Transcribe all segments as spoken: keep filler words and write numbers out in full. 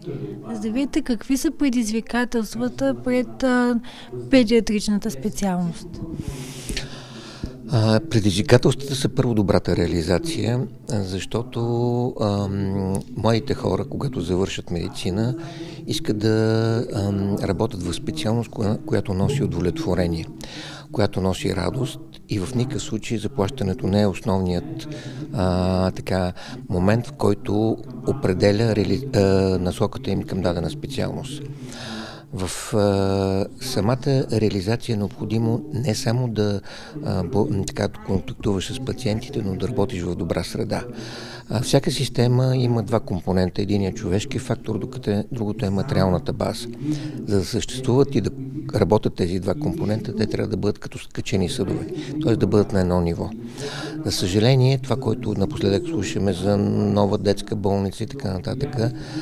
Здравейте, какви са предизвикателствата пред а, педиатричната специалност? А, предизвикателствата са първо добрата реализация, защото ам, младите хора, когато завършат медицина, искат да ам, работят в специалност, коя, която носи удовлетворение, която носи радост, и в никакъв случай заплащането не е основният а, така, момент, в който определя реали, а, насоката им към дадена специалност. В а, самата реализация е необходимо не само да а, бо, така, контактуваш с пациентите, но да работиш в добра среда. А, всяка система има два компонента. Единият е човешки фактор, докато другото е материалната база. За да съществуват и да работят тези два компонента, те трябва да бъдат като скачени съдове, т.е. да бъдат на едно ниво. За съжаление, това, което напоследък слушаме за нова детска болница и така нататък,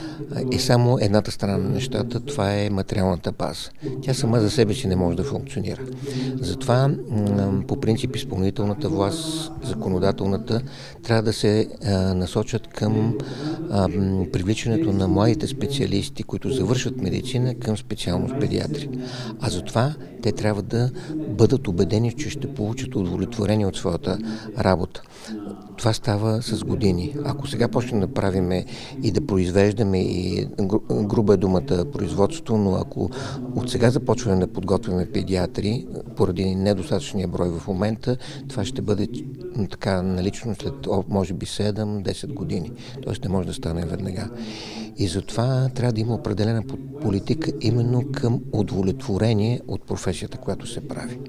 е само едната страна на нещата. Това е материалната база. Тя сама за себе си не може да функционира. Затова, по принцип, изпълнителната власт, законодателната, трябва да се насочат към привличането на младите специалисти, които завършват медицина, към специалност педиатри. А затова те трябва да бъдат убедени, че ще получат удовлетворение от своята работа. Това става с години. Ако сега почнем да правиме и да произвеждаме, и груба е думата производство, но ако от сега започваме да подготвяме педиатри, поради недостатъчния брой в момента, това ще бъде така налично след може би седем-десет години. Тоест не може да стане веднага. И затова трябва да има определена политика именно към удовлетворение от професията, която се прави.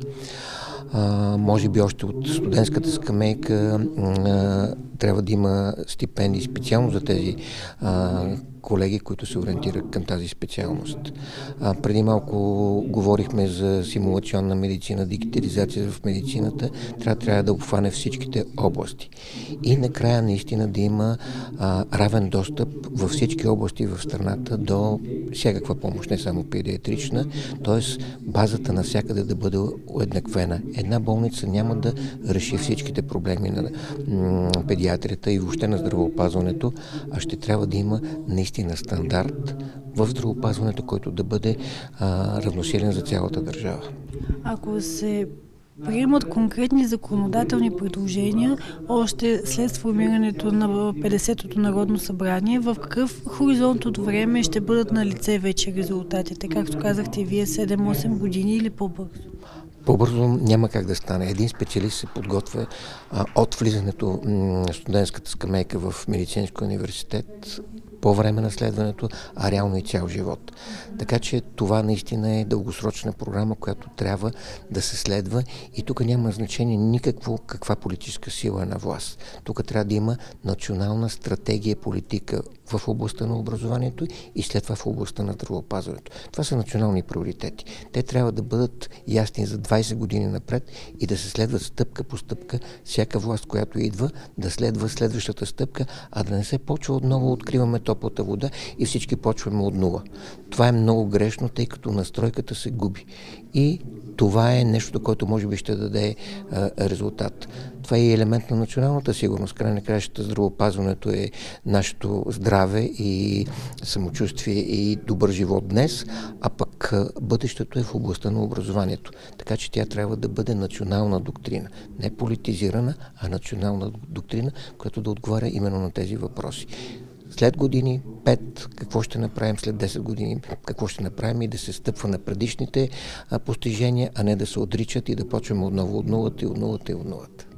А, може би още от студентската скамейка а, трябва да има стипендии специално за тези а, колеги, които се ориентират към тази специалност. А, преди малко говорихме за симулационна медицина, дигитализация в медицината. Трябва, трябва да обхване всичките области. И накрая наистина да има а, равен достъп във всички области в страната до всякаква помощ, не само педиатрична, т.е. базата навсякъде да бъде уеднаквена. Една болница няма да реши всичките проблеми на м- педиатрията и въобще на здравеопазването, а ще трябва да има наистина стандарт в здравеопазването, който да бъде а, равносилен за цялата държава. Ако се приемат конкретни законодателни предложения още след сформирането на петдесетото Народно събрание, в какъв хоризонт от време ще бъдат на лице вече резултатите? Както казахте вие, седем-осем години или по-бързо? По-бързо няма как да стане. Един специалист се подготвя а, от влизането на студентската скамейка в медицинския университет по време на следването, а реално и цял живот. Така че това наистина е дългосрочна програма, която трябва да се следва, и тук няма значение никакво каква политическа сила е на власт. Тук трябва да има национална стратегия, политика в областта на образованието и след това в областта на здравеопазването. Това са национални приоритети. Те трябва да бъдат ясни за двайсет години напред и да се следват стъпка по стъпка. Всяка власт, която идва, да следва следващата стъпка, а да не се почва отново, откриваме топлата вода и всички почваме от нула. Това е много грешно, тъй като настройката се губи. И това е нещо, което може би ще даде а, резултат. Това е и елемент на националната сигурност. Край на краищата здравеопазването е нашето здраве и самочувствие и добър живот днес, а пък бъдещето е в областта на образованието. Така че тя трябва да бъде национална доктрина. Не политизирана, а национална доктрина, която да отговаря именно на тези въпроси. След години, пет, какво ще направим, след десет години, какво ще направим, и да се стъпва на предишните постижения, а не да се отричат и да почваме отново от нулата и от нулата и от нулата.